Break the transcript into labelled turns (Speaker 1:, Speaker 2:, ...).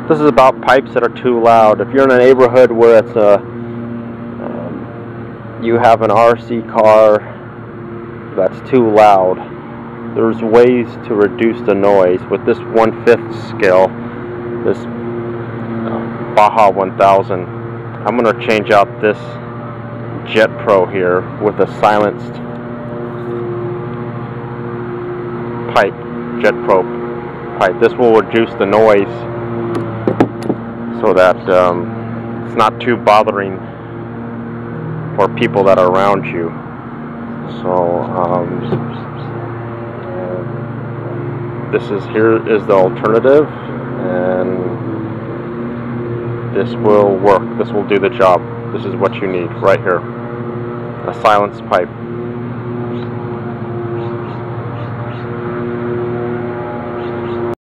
Speaker 1: This is about pipes that are too loud. If you're in a neighborhood where it's you have an RC car that's too loud, there's ways to reduce the noise with this 1/5 scale, this Baja 1000. I'm going to change out this Jet Pro here with a silenced pipe, Jet Pro pipe. This will reduce the noise so that it's not too bothering for people that are around you. So here is the alternative, and this will work. This will do the job. This is what you need right here, a silenced pipe.